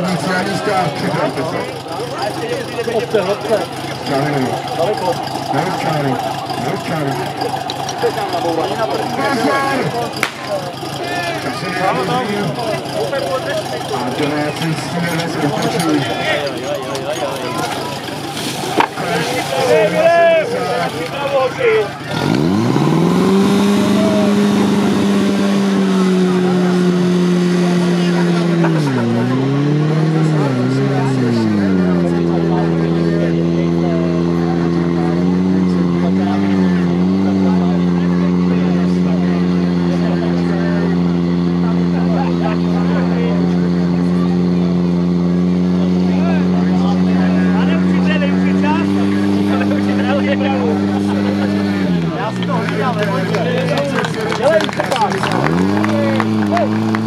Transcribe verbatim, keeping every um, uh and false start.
Závodníci na místa, připravte se. Hopce, hopce. Čáry nebo. Daleko. Nebo čáry. Nebo čáry. Tak se nevěří. A domácí s tím dnes pokračují. Jdeme!